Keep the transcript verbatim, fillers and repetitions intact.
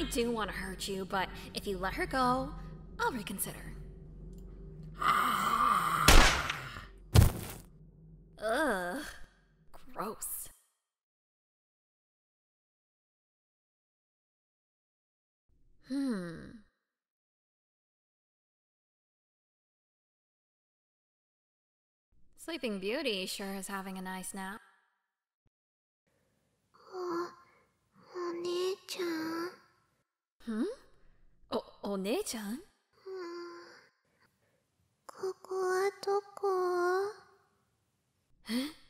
I do want to hurt you, but if you let her go, I'll reconsider. Ugh. Gross. Hmm. Sleeping Beauty sure is having a nice nap. お、お姉ちゃん。 Hmm? お、お姉ちゃん? ここはどこ？ え